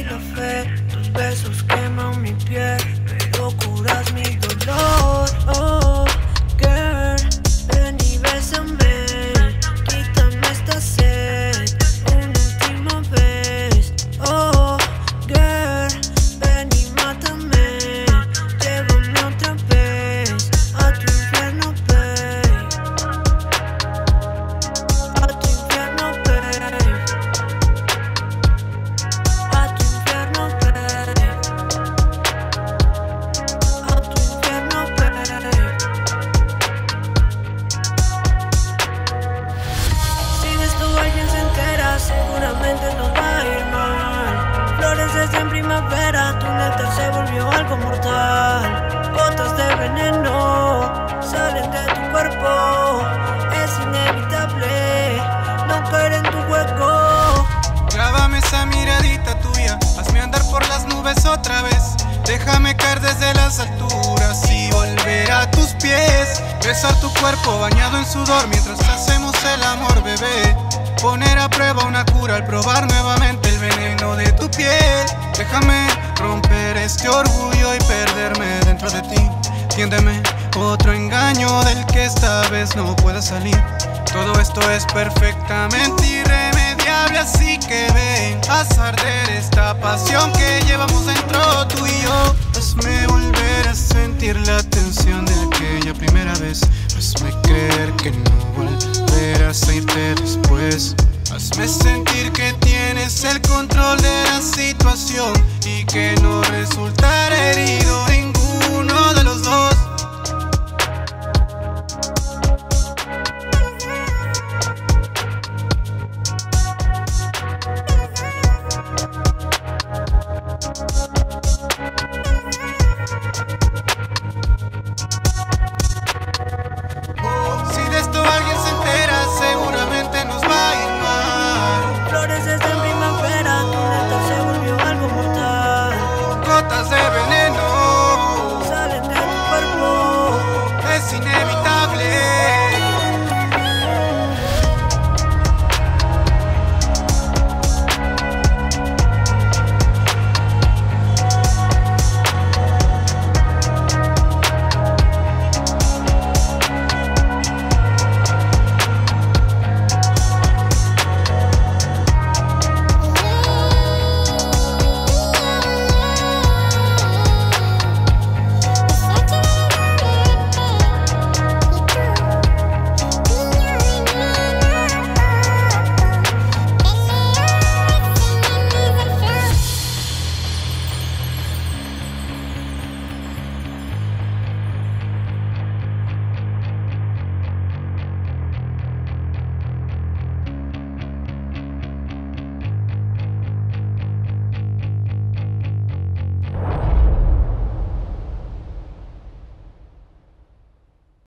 la fe. Tus besos queman mi piel, pero curas mi dolor. Oh, girl, ven y bésame, quítame esta sed una última vez. Oh, girl, ven y mátame, llévame otra vez a tu infierno, babe. A tu infierno, babe. A tu infierno, babe. A tu infierno, babe. Si de esto alguien se entera, seguramente nos va a ir mal. Floreces en primavera, tu néctar se volvió algo mortal. Gotas de veneno salen de tu cuerpo. Es inevitable no caer en tu juego. Grábame esa miradita tuya, hazme andar por las nubes otra vez. Déjame caer desde las alturas y volver a tus pies. Besar tu cuerpo bañado en sudor mientras hacemos el amor, bebé. Poner a prueba una cura al probar nuevamente el veneno de tu piel. Déjame romper este orgullo y perderme dentro de ti. Tiéndeme otro engaño del que esta vez no pueda salir. Todo esto es perfectamente irremediable, así que ven a arder esta pasión que llevamos dentro tú y yo. Hazme volver a sentir la tensión de aquella primera vez. Hazme creer que no volverás a irte después. Hazme sentir que tienes el control de la situación y que no resultará herido ninguno de los dos. Si de esto alguien se entera, seguramente nos va a ir mal. Floreces en primavera, tu néctar se volvió algo mortal. Gotas de veneno